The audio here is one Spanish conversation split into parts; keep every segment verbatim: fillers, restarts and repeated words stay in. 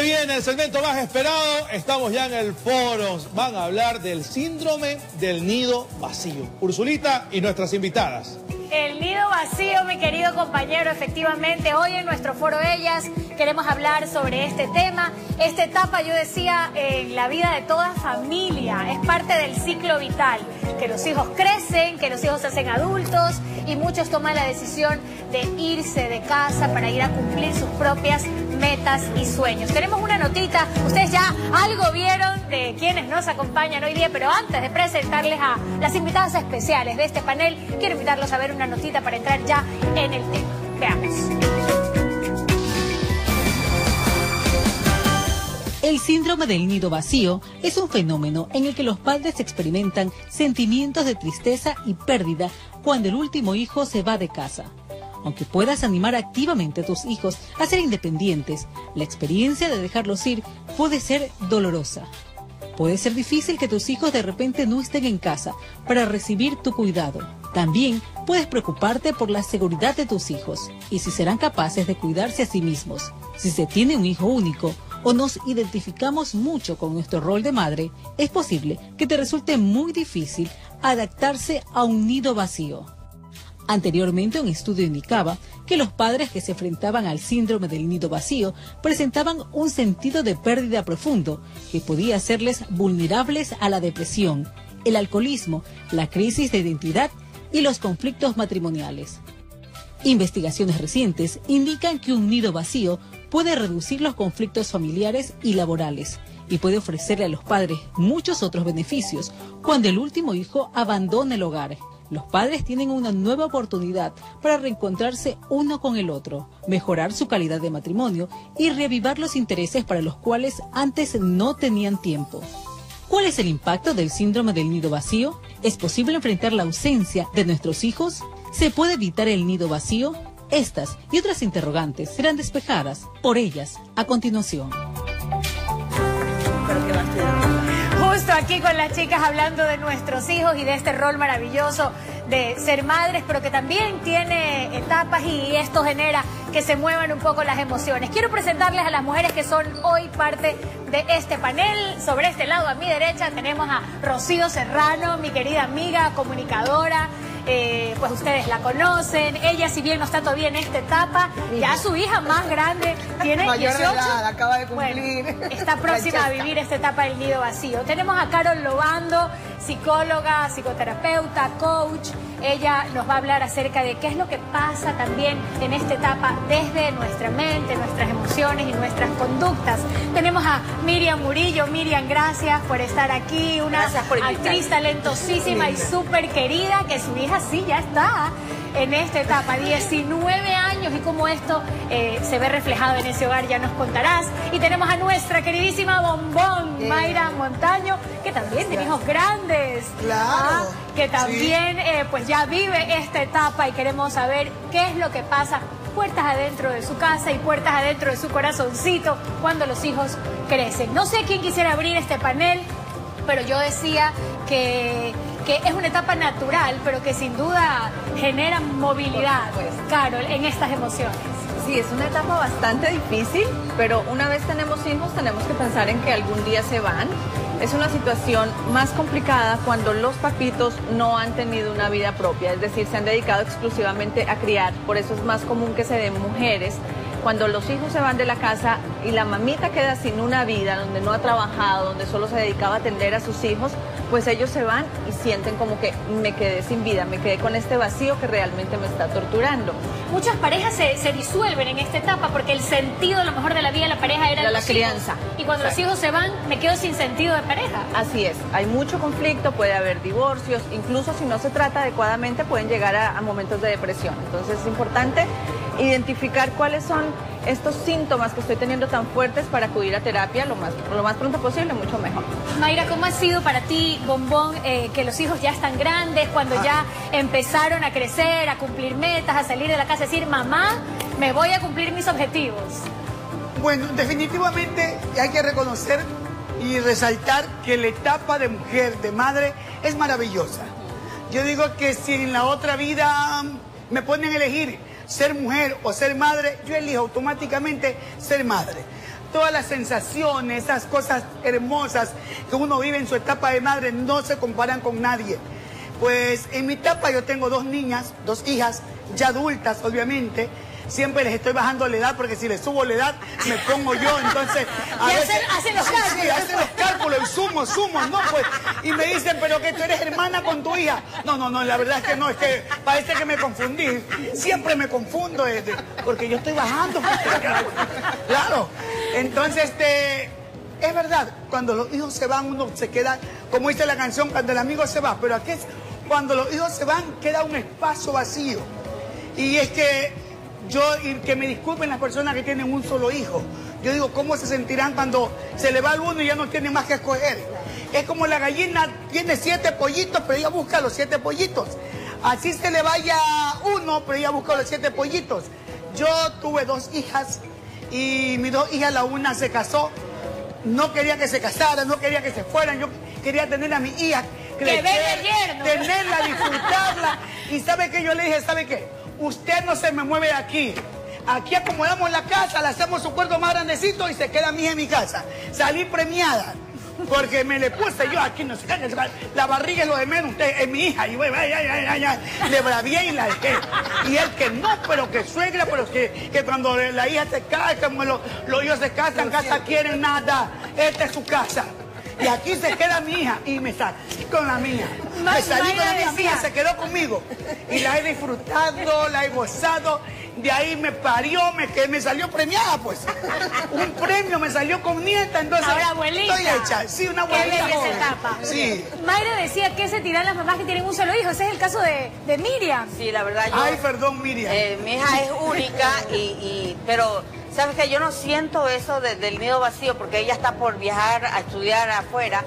viene el segmento más esperado. Estamos ya en el foro. Van a hablar del síndrome del nido vacío. Ursulita y nuestras invitadas. El nido vacío, mi querido compañero, efectivamente, hoy en nuestro foro Ellas queremos hablar sobre este tema. Esta etapa, yo decía, en la vida de toda familia, es parte del ciclo vital, que los hijos crecen, que los hijos se hacen adultos y muchos toman la decisión de irse de casa para ir a cumplir sus propias metas y sueños. Tenemos una notita, ustedes ya algo vieron de quienes nos acompañan hoy día, pero antes de presentarles a las invitadas especiales de este panel, quiero invitarlos a ver una notita para entrar ya en el tema. Veamos. El síndrome del nido vacío es un fenómeno en el que los padres experimentan sentimientos de tristeza y pérdida cuando el último hijo se va de casa. Aunque puedas animar activamente a tus hijos a ser independientes, la experiencia de dejarlos ir puede ser dolorosa. Puede ser difícil que tus hijos de repente no estén en casa para recibir tu cuidado. También puedes preocuparte por la seguridad de tus hijos y si serán capaces de cuidarse a sí mismos. Si se tiene un hijo único o nos identificamos mucho con nuestro rol de madre, es posible que te resulte muy difícil adaptarse a un nido vacío. Anteriormente, un estudio indicaba que los padres que se enfrentaban al síndrome del nido vacío presentaban un sentido de pérdida profundo que podía hacerles vulnerables a la depresión, el alcoholismo, la crisis de identidad y los conflictos matrimoniales. Investigaciones recientes indican que un nido vacío puede reducir los conflictos familiares y laborales y puede ofrecerle a los padres muchos otros beneficios cuando el último hijo abandona el hogar. Los padres tienen una nueva oportunidad para reencontrarse uno con el otro, mejorar su calidad de matrimonio y reavivar los intereses para los cuales antes no tenían tiempo. ¿Cuál es el impacto del síndrome del nido vacío? ¿Es posible enfrentar la ausencia de nuestros hijos? ¿Se puede evitar el nido vacío? Estas y otras interrogantes serán despejadas por ellas a continuación. Justo aquí con las chicas hablando de nuestros hijos y de este rol maravilloso de ser madres, pero que también tiene etapas y esto genera que se muevan un poco las emociones. Quiero presentarles a las mujeres que son hoy parte de este panel. Sobre este lado, a mi derecha, tenemos a Rocío Serrano, mi querida amiga, comunicadora. Eh, pues ustedes la conocen. Ella, si bien no está todavía en esta etapa, ya su hija más grande tiene mayor dieciocho. De edad, acaba de cumplir. Bueno, está próxima a vivir esta etapa del nido vacío. Tenemos a Carol Lobando, psicóloga, psicoterapeuta, coach. Ella nos va a hablar acerca de qué es lo que pasa también en esta etapa desde nuestra mente, nuestras emociones y nuestras conductas. Tenemos a Miriam Murillo. Miriam, gracias por estar aquí. Una actriz talentosísima y súper querida, que su hija sí ya está en esta etapa, diecinueve años, y cómo esto eh, se ve reflejado en ese hogar, ya nos contarás. Y tenemos a nuestra queridísima bombón, sí, Mayra Montaño, que también tiene hijos grandes. Claro. ¿Ah? Que también sí. eh, pues ya vive esta etapa y queremos saber qué es lo que pasa puertas adentro de su casa y puertas adentro de su corazoncito cuando los hijos crecen. No sé quién quisiera abrir este panel, pero yo decía que... que es una etapa natural, pero que sin duda genera movilidad, Carol, en estas emociones. Sí, es una etapa bastante difícil, pero una vez tenemos hijos tenemos que pensar en que algún día se van. Es una situación más complicada cuando los papitos no han tenido una vida propia, es decir, se han dedicado exclusivamente a criar. Por eso es más común que se den mujeres. Cuando los hijos se van de la casa y la mamita queda sin una vida, donde no ha trabajado, donde solo se dedicaba a atender a sus hijos, pues ellos se van y sienten como que me quedé sin vida, me quedé con este vacío que realmente me está torturando. Muchas parejas se, se disuelven en esta etapa porque el sentido, a lo mejor, de la vida de la pareja era, era la los crianza. Hijos. Y cuando Exacto. los hijos se van, me quedo sin sentido de pareja. Así es, hay mucho conflicto, puede haber divorcios, incluso si no se trata adecuadamente pueden llegar a, a momentos de depresión. Entonces es importante identificar cuáles son estos síntomas que estoy teniendo tan fuertes para acudir a terapia lo más, lo más pronto posible, mucho mejor. Mayra, ¿cómo ha sido para ti, bombón, eh, que los hijos ya están grandes, cuando ah. ya empezaron a crecer, a cumplir metas, a salir de la casa, decir, mamá, me voy a cumplir mis objetivos? Bueno, definitivamente hay que reconocer y resaltar que la etapa de mujer, de madre, es maravillosa. Yo digo que si en la otra vida me ponen a elegir ser mujer o ser madre, yo elijo automáticamente ser madre. todas las sensaciones, esas cosas hermosas que uno vive en su etapa de madre no se comparan con nadie. Pues en mi etapa yo tengo dos niñas, dos hijas, ya adultas obviamente. Siempre les estoy bajando la edad porque si les subo la edad me pongo yo, entonces a y veces hacen, hacen los cálculos. Sí, hacen los cálculos y sumo, sumo, no pues. Y me dicen, pero que tú eres hermana con tu hija. No, no, no, la verdad es que no, es que parece que me confundí. Siempre me confundo desde, porque yo estoy bajando. Claro. Entonces, este, es verdad, cuando los hijos se van uno se queda, como dice la canción, cuando el amigo se va, pero aquí es, cuando los hijos se van queda un espacio vacío. Y es que yo, y que me disculpen las personas que tienen un solo hijo. Yo digo, ¿cómo se sentirán cuando se le va el uno y ya no tiene más que escoger? Es como la gallina tiene siete pollitos, pero ella busca los siete pollitos. Así se le vaya uno, pero ella busca los siete pollitos. Yo tuve dos hijas y mis dos hijas, la una se casó. No quería que se casaran, no quería que se fueran. Yo quería tener a mi hija, crecer, tenerla, disfrutarla. Y ¿sabe qué? Yo le dije, ¿sabe qué? Usted no se me mueve de aquí. Aquí acomodamos la casa, le hacemos su cuarto más grandecito y se queda a mí en mi casa. Salí premiada. Porque me le puse yo aquí, no sé, la barriga es lo de menos, usted es mi hija. Y voy, ay, ay, ay, ay, le bravié y la dejé. Y él que no, pero que suegra, pero que, que cuando la hija se casa, como los, los hijos se casan, casa quieren nada. Esta es su casa. Y aquí se queda mi hija y me salí con la mía. Me salí con la mía, mi hija se quedó conmigo. Y la he disfrutado, la he gozado. De ahí me parió, me, que me salió premiada, pues. Un premio me salió con nieta, entonces ahora abuelita. Estoy hecha. Sí, una abuelita. Qué bella esa etapa. Sí. Mayra decía que se tiran las mamás que tienen un solo hijo. Ese es el caso de, de Miriam. Sí, la verdad yo... Ay, perdón, Miriam. Eh, mi hija es única, y, y pero... ¿Sabes qué? Yo no siento eso de, del nido vacío porque ella está por viajar a estudiar afuera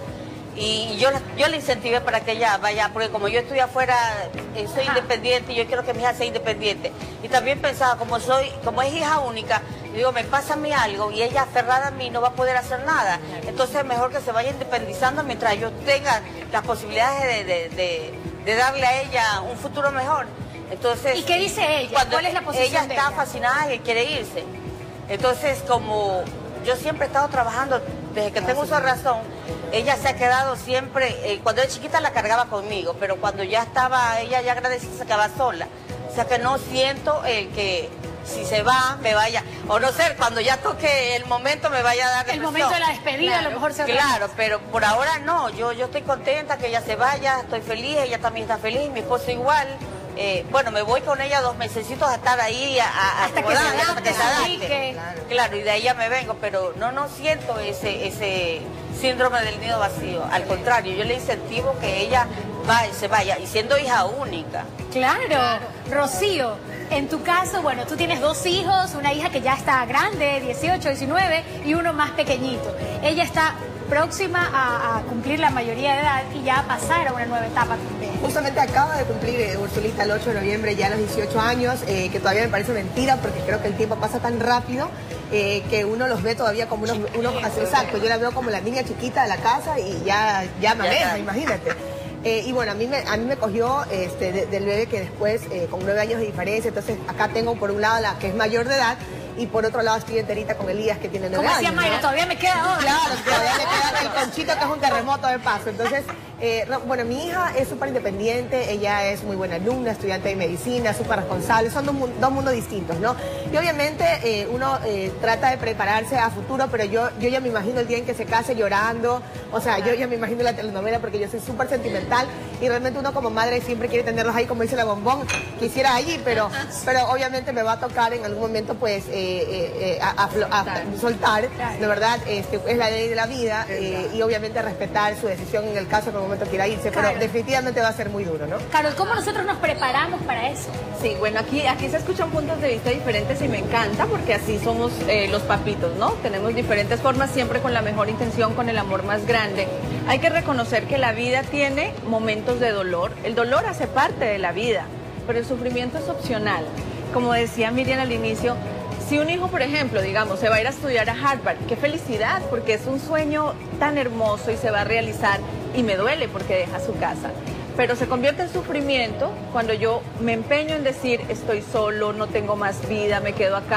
y yo, yo la incentivé para que ella vaya, porque como yo estudio afuera, eh, soy Ajá. independiente y yo quiero que mi hija sea independiente. Y también pensaba, como soy, como es hija única, digo, me pasa a mí algo y ella aferrada a mí no va a poder hacer nada. Entonces es mejor que se vaya independizando mientras yo tenga las posibilidades de, de, de, de darle a ella un futuro mejor. Entonces, ¿y qué dice ella? Cuando ¿Cuál es la posición ella de está ella? fascinada y quiere irse. Entonces, como yo siempre he estado trabajando, desde que tengo uso razón, ella se ha quedado siempre, eh, cuando era chiquita la cargaba conmigo, pero cuando ya estaba, ella ya agradecida, se quedaba sola. O sea que no siento el que si se va, me vaya, o no sé, cuando ya toque el momento me vaya a dar el momento de la despedida, claro, a lo mejor se Claro, pero por ahora no, yo, yo estoy contenta que ella se vaya, estoy feliz, ella también está feliz, mi esposo igual. Eh, bueno, me voy con ella dos mesecitos a estar ahí a, a, hasta, que acomodar, se hasta que se adapte. Claro. Claro, y de ahí ya me vengo, pero no, no siento ese, ese síndrome del nido vacío. Al contrario, yo le incentivo que ella vaya, se vaya, y siendo hija única. Claro. claro. Rocío, en tu caso, bueno, tú tienes dos hijos, una hija que ya está grande, dieciocho, diecinueve, y uno más pequeñito. Ella está próxima a, a cumplir la mayoría de edad y ya a pasar a una nueva etapa también. Justamente acaba de cumplir eh, Ursulita el ocho de noviembre ya los dieciocho años, eh, que todavía me parece mentira porque creo que el tiempo pasa tan rápido eh, que uno los ve todavía como unos, unos exacto, yo la veo como la niña chiquita de la casa y ya, ya maneja, imagínate. Eh, y bueno, a mí me, a mí me cogió este, de, del bebé que después, eh, con nueve años de diferencia, entonces acá tengo por un lado la que es mayor de edad, y por otro lado estoy enterita con Elías, que tiene nueve años. Como decía Mayra, ¿no? Todavía me queda ahora. Claro, todavía me queda el conchito, que es un terremoto de paso. Entonces, eh, no, bueno, mi hija es súper independiente, ella es muy buena alumna, estudiante de medicina, súper responsable, son dos, dos mundos distintos, ¿no? Y obviamente eh, uno eh, trata de prepararse a futuro, pero yo, yo ya me imagino el día en que se case llorando, o sea, yo ya me imagino la telenovela porque yo soy súper sentimental y realmente uno como madre siempre quiere tenerlos ahí, como dice la Bombón, quisiera allí, pero, pero obviamente me va a tocar en algún momento, pues, eh, Eh, eh, a, a, a, a soltar, de verdad, este, es la ley de la vida eh, y obviamente respetar su decisión en el caso que en el momento quiera irse, pero claro, definitivamente va a ser muy duro, ¿no? Carol, ¿cómo nosotros nos preparamos para eso? Sí, bueno, aquí, aquí se escuchan puntos de vista diferentes y me encanta porque así somos eh, los papitos, ¿no? Tenemos diferentes formas, siempre con la mejor intención, con el amor más grande. Hay que reconocer que la vida tiene momentos de dolor, el dolor hace parte de la vida, pero el sufrimiento es opcional. Como decía Miriam al inicio, si un hijo, por ejemplo, digamos, se va a ir a estudiar a Harvard, qué felicidad, porque es un sueño tan hermoso y se va a realizar, y me duele porque deja su casa. Pero se convierte en sufrimiento cuando yo me empeño en decir, estoy solo, no tengo más vida, me quedo acá.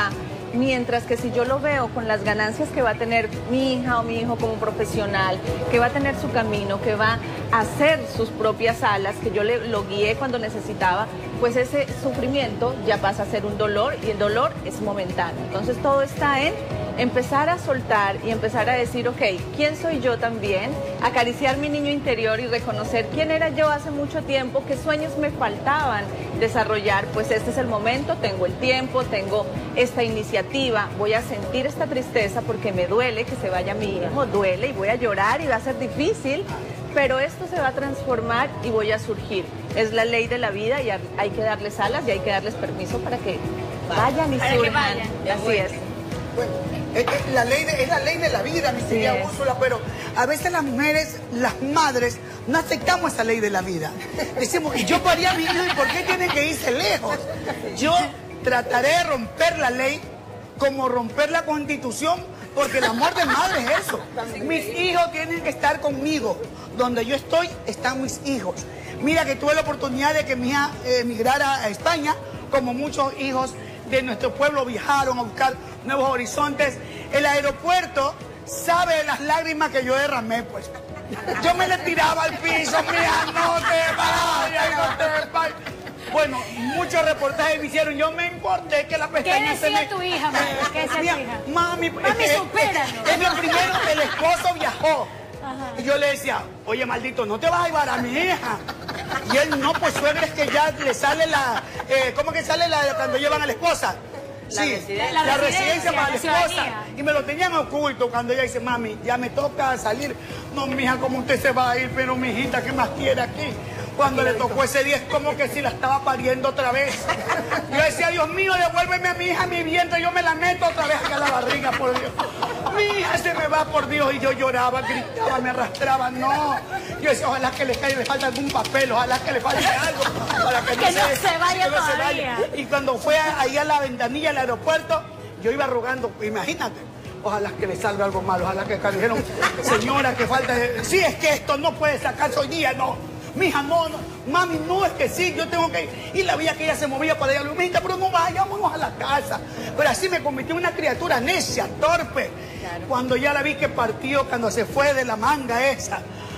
Mientras que si yo lo veo con las ganancias que va a tener mi hija o mi hijo como profesional, que va a tener su camino, que va a hacer sus propias alas, que yo le, lo guié cuando necesitaba, pues ese sufrimiento ya pasa a ser un dolor y el dolor es momentáneo. Entonces todo está en empezar a soltar y empezar a decir, ok, ¿quién soy yo también? Acariciar mi niño interior y reconocer quién era yo hace mucho tiempo, qué sueños me faltaban desarrollar. Pues este es el momento, tengo el tiempo, tengo esta iniciativa, voy a sentir esta tristeza porque me duele que se vaya mi hijo, duele y voy a llorar y va a ser difícil, pero esto se va a transformar y voy a surgir. Es la ley de la vida y hay que darles alas y hay que darles permiso para que vayan y Para que surjan. vayan. Así es. Bueno, es, es la ley de, es la ley de la vida, mi querida es. Úrsula, pero a veces las mujeres, las madres, no aceptamos esa ley de la vida. Decimos, y yo paría a mi hijo, ¿y por qué tienen que irse lejos? Yo trataré de romper la ley como romper la Constitución, porque el amor de madre es eso. Mis hijos tienen que estar conmigo. Donde yo estoy, están mis hijos. Mira que tuve la oportunidad de que mi hija eh, emigrara a España, como muchos hijos de nuestro pueblo viajaron a buscar nuevos horizontes. El aeropuerto sabe de las lágrimas que yo derramé, pues. Yo me le tiraba al piso, mira, no te vayas, no te vayas. Bueno, muchos reportajes me hicieron, yo me importé que la pestaña se me... ¿Qué decía tu hija, mami? ¿Qué decía tu Mira, hija? Mami, Mami, es, supéralo. es, es lo primero que el esposo viajó. Ajá. Y yo le decía, oye, maldito, no te vas a llevar a mi hija. Y él, no, pues suegra, es que ya le sale la... Eh, ¿Cómo que sale la cuando llevan a la esposa? La Sí, residencia. la, La residencia, residencia, para la la esposa. ciudadanía. Y me lo tenían oculto cuando ella dice, mami, ya me toca salir. No, mija, ¿cómo usted se va a ir? Pero mi hijita, ¿qué más quiere aquí? Cuando le tocó ese día es como que si la estaba pariendo otra vez. Yo decía, Dios mío, devuélveme a mi hija mi vientre, yo me la meto otra vez acá a la barriga, por Dios. Mi hija se me va, por Dios. Y yo lloraba, gritaba, me arrastraba. No. Yo decía, ojalá que le caiga, le falta algún papel, ojalá que le falte algo. Para que, Que no, no se, se vaya que no se todavía. vaya. Y cuando fue ahí a la ventanilla del aeropuerto, yo iba rogando, imagínate. Ojalá que le salga algo malo, ojalá que dijeron, señora, que falta... Sí, es que esto no puede sacarse hoy día, no. Mija, no, no, mami, no, es que sí, yo tengo que ir. Y la veía que ella se movía para allá, mijita, pero no vayámonos a la casa. Pero así me convirtió en una criatura necia, torpe. Claro. Cuando ya la vi que partió, cuando se fue de la manga esa.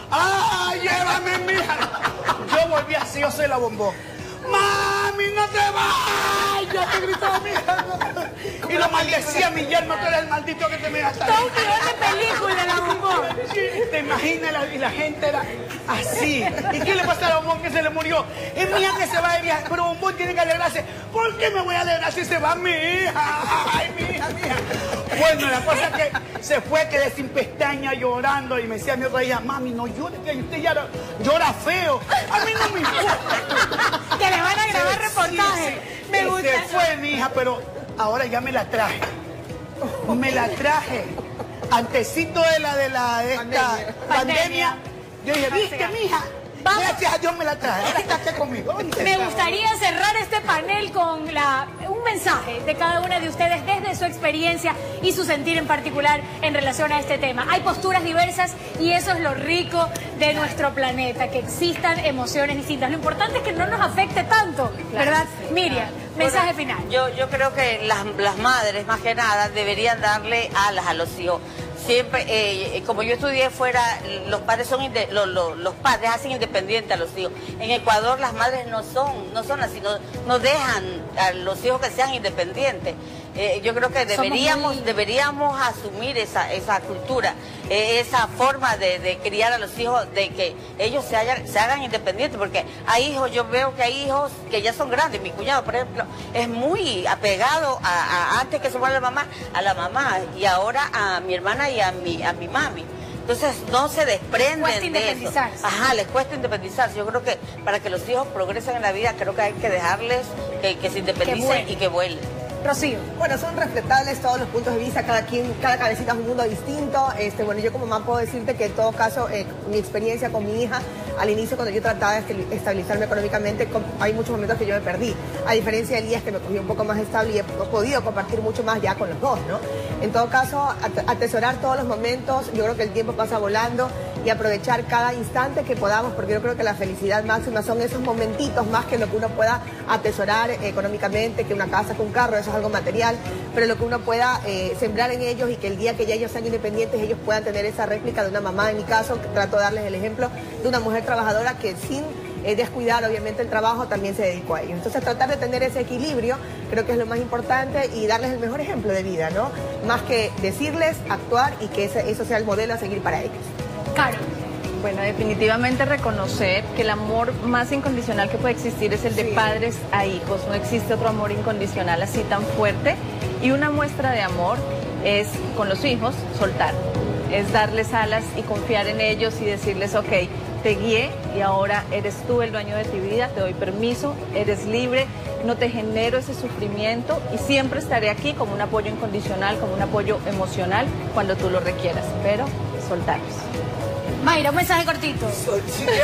¡Ah, llévame, mija! Yo volví así, yo se la bombó. ¡Mami, no te vayas! Te gritaba mi hija. Y lo maldecía mi yerno, tú eres el maldito que te me gasta. Todo un guión de película, la bombón. Te imaginas, la, y la gente era así. ¿Y qué le pasa a la bombón que se le murió? Es mi hija que se va de viaje, pero bombón tiene que alegrarse. ¿Por qué me voy a alegrar si se va mi hija? ¡Ay, mi hija, mi hija! Bueno, la cosa es que se fue, quedé sin pestaña llorando y me decía mi otra hija, mami, no llore, que usted ya llora feo. A mí no me importa. Que le van a grabar reportajes. Sí, Me se gusta. fue mi hija, pero ahora ya me la traje. Me la traje. Antecito de la de la de esta pandemia. Pandemia. Yo dije, viste, mi hija. Vamos. Gracias a Dios me la traje. Ahora está aquí conmigo. Me gustaría cerrar este panel con la, un mensaje de cada una de ustedes desde su experiencia y su sentir en particular en relación a este tema. Hay posturas diversas y eso es lo rico de nuestro planeta, que existan emociones distintas. Lo importante es que no nos afecte tanto, ¿verdad? Sí, Miriam, claro. mensaje Bueno, final. Yo, yo creo que las, las madres, más que nada, deberían darle alas a los hijos. Siempre, eh, como yo estudié fuera, los padres son inde los, los, los padres hacen independientes a los hijos. En Ecuador las madres no son, no son así, no, no dejan a los hijos que sean independientes. Eh, yo creo que deberíamos, muy... deberíamos asumir esa, esa cultura, eh, esa forma de, de criar a los hijos, de que ellos se, hayan, se hagan independientes, porque hay hijos, yo veo que hay hijos que ya son grandes. Mi cuñado, por ejemplo, es muy apegado a, a antes que se muera la mamá, a la mamá, y ahora a mi hermana y a mi, a mi mami. Entonces no se desprenden cuesta de independizarse. eso. Ajá, les cuesta independizarse. Yo creo que para que los hijos progresen en la vida, creo que hay que dejarles que, que se independicen y que vuelen. Rocío. Bueno, son respetables todos los puntos de vista, cada quien, cada cabecita es un mundo distinto. Este, bueno, yo como mamá puedo decirte que en todo caso, eh, mi experiencia con mi hija, al inicio cuando yo trataba de estabilizarme económicamente, hay muchos momentos que yo me perdí. A diferencia de Elías, que me cogió un poco más estable y he podido compartir mucho más ya con los dos, ¿no? En todo caso, atesorar todos los momentos, yo creo que el tiempo pasa volando y aprovechar cada instante que podamos, porque yo creo que la felicidad máxima son esos momentitos más que lo que uno pueda atesorar económicamente, que una casa, que un carro, eso es algo material, pero lo que uno pueda eh, sembrar en ellos y que el día que ya ellos sean independientes ellos puedan tener esa réplica de una mamá. En mi caso, trato de darles el ejemplo de una mujer trabajadora que sin eh, descuidar obviamente el trabajo también se dedicó a ellos. Entonces tratar de tener ese equilibrio creo que es lo más importante y darles el mejor ejemplo de vida, ¿no? Más que decirles, actuar y que ese, eso sea el modelo a seguir para ellos. Caro. Bueno, definitivamente reconocer que el amor más incondicional que puede existir es el de Sí. padres a hijos. No existe otro amor incondicional así tan fuerte. Y una muestra de amor es, con los hijos, soltar. Es darles alas y confiar en ellos y decirles, ok, te guié y ahora eres tú el dueño de tu vida, te doy permiso, eres libre, no te genero ese sufrimiento y siempre estaré aquí como un apoyo incondicional, como un apoyo emocional cuando tú lo requieras, pero soltarlos. Mayra, un mensaje cortito. El productor,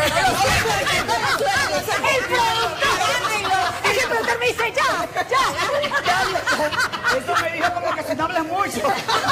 el productor me dice, ya, ya. Eso me dijo como que si no hablas mucho.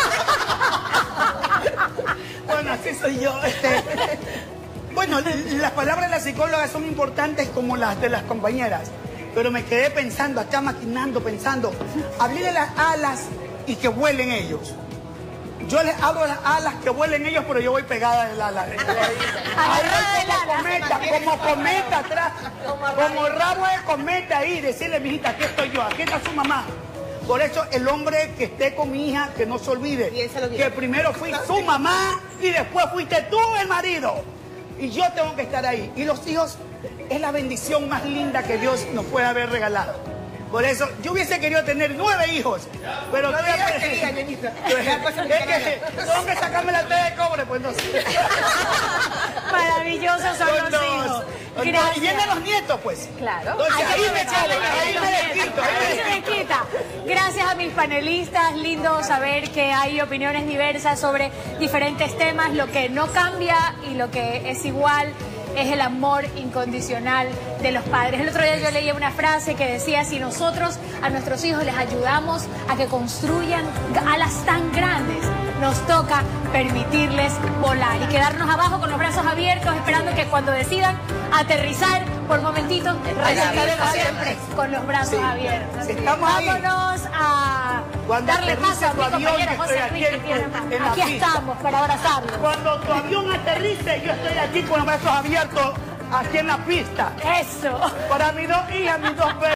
Bueno, así soy yo. Este, bueno, las palabras de la psicóloga son importantes como las de las compañeras, pero me quedé pensando, acá maquinando, pensando, hablé de las alas y que vuelen ellos. Yo les hablo de las alas que vuelen ellos, pero yo voy pegada del ala. Ahí voy como cometa, como cometa atrás, como rabo de cometa ahí, decirle, mijita, aquí estoy yo, aquí está su mamá. Por eso el hombre que esté con mi hija, que no se olvide, que primero fui su mamá y después fuiste tú el marido. Y yo tengo que estar ahí. Y los hijos es la bendición más linda que Dios nos puede haber regalado. Por eso, yo hubiese querido tener nueve hijos, pero no digas que quería, Ñañita. es que tengo que sacarme la T de cobre, pues no sé. Maravillosos son Con los dos. hijos. Con dos. Gracias. Y vienen los nietos, pues. Claro. Entonces, Hay que ahí me aprovecharlo, quedo, ahí me desquito, ahí me ahí se desquito. desquita. Gracias a mis panelistas, lindo saber que hay opiniones diversas sobre diferentes temas. Lo que no cambia y lo que es igual es el amor incondicional de los padres. El otro día yo leía una frase que decía, si nosotros a nuestros hijos les ayudamos a que construyan alas tan grandes, nos toca permitirles volar y quedarnos abajo con los brazos abiertos, esperando que cuando decidan aterrizar por momentitos, estaremos siempre con los brazos Sí. abiertos. Estamos ahí. Vámonos a Cuando darle aterrice paso a tu mi avión, compañera yo José estoy Enrique aquí Tierra en- Más. en la Aquí pista. estamos para abrazarlos. Cuando tu avión aterrice, yo estoy aquí con los brazos abiertos, aquí en la pista. Eso. Para mis dos hijas, mis dos bebés.